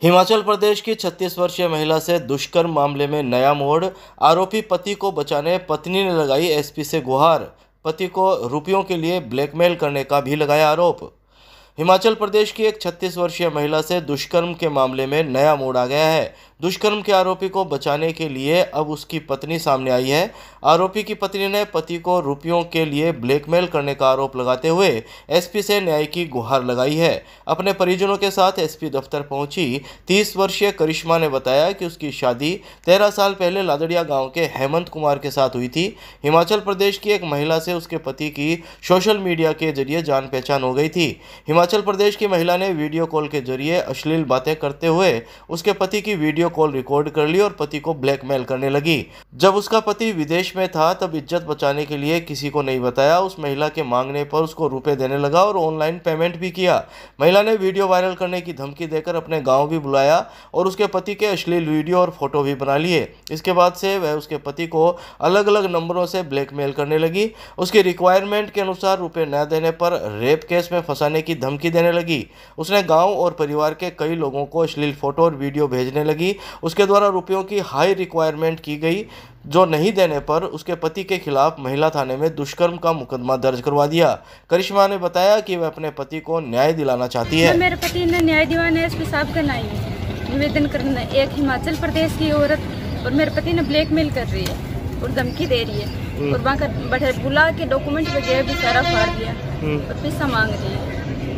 हिमाचल प्रदेश की 36 वर्षीय महिला से दुष्कर्म मामले में नया मोड़। आरोपी पति को बचाने पत्नी ने लगाई एसपी से गुहार। पति को रुपयों के लिए ब्लैकमेल करने का भी लगाया आरोप। हिमाचल प्रदेश की एक 36 वर्षीय महिला से दुष्कर्म के मामले में नया मोड़ आ गया है। दुष्कर्म के आरोपी को बचाने के लिए अब उसकी पत्नी सामने आई है। आरोपी की पत्नी ने पति को रुपयों के लिए ब्लैकमेल करने का आरोप लगाते हुए एसपी से न्याय की गुहार लगाई है। अपने परिजनों के साथ एसपी दफ्तर पहुंची 30 वर्षीय करिश्मा ने बताया कि उसकी शादी 13 साल पहले लादड़िया गांव के हेमंत कुमार के साथ हुई थी। हिमाचल प्रदेश की एक महिला से उसके पति की सोशल मीडिया के जरिए जान पहचान हो गई थी। हिमाचल प्रदेश की महिला ने वीडियो कॉल के जरिए अश्लील बातें करते हुए उसके पति की वीडियो कॉल रिकॉर्ड कर ली और पति को ब्लैकमेल करने लगी। जब उसका पति विदेश में था तब इज्जत बचाने के लिए किसी को नहीं बताया। उस महिला के मांगने पर उसको रुपए देने लगा और ऑनलाइन पेमेंट भी किया। महिला ने वीडियो वायरल करने की धमकी देकर अपने गांव भी बुलाया और उसके पति के अश्लील वीडियो और फोटो भी बना लिए। इसके बाद से वह उसके पति को अलग अलग नंबरों से ब्लैकमेल करने लगी। उसकी रिक्वायरमेंट के अनुसार रुपए न देने पर रेप केस में फंसाने की धमकी देने लगी। उसने गांव और परिवार के कई लोगों को अश्लील फोटो और वीडियो भेजने लगी। उसके द्वारा रुपयों की हाई रिक्वायरमेंट की गई, जो नहीं देने पर उसके पति के खिलाफ महिला थाने में दुष्कर्म का मुकदमा दर्ज करवा दिया। करिश्मा ने बताया कि वह अपने पति को न्याय दिलाना चाहती है। मेरे पति ने न्याय दिलाने एसपी साहब का निवेदन करना। एक हिमाचल प्रदेश की औरत और मेरे पति ने ब्लैकमेल कर रही है और धमकी दे रही है और वहाँ का बढ़े बुला के डॉक्यूमेंट वगैरह भी सारा फाड़ दिया और पैसा मांग रही है।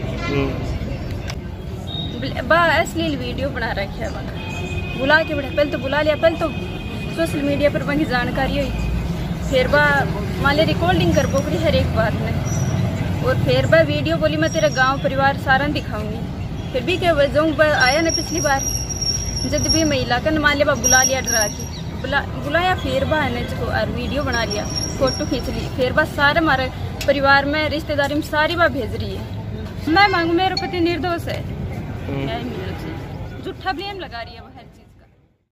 अश्लील वीडियो बना रखी है वहाँ बुला के बढ़े। पहले तो बुला लिया, पहले तो सोशल मीडिया पर वही जानकारी हुई, फिर मान लिया रिकॉर्डिंग कर बोकरी हर एक बात में, और फिर वीडियो बोली मैं तेरा गांव परिवार सारा दिखाऊंगी। फिर भी क्या जाऊँ आया ना पिछली बार जब भी महिला का मान लिया बुला लिया डरा के बुलाया, फिर वीडियो बना लिया, फोटो खींच ली, फिर सारे हमारे परिवार में रिश्तेदारी में सारी भेज रही है। मैं मांगू मेरे पति निर्दोष है, झूठा ब्लेम लगा रही है।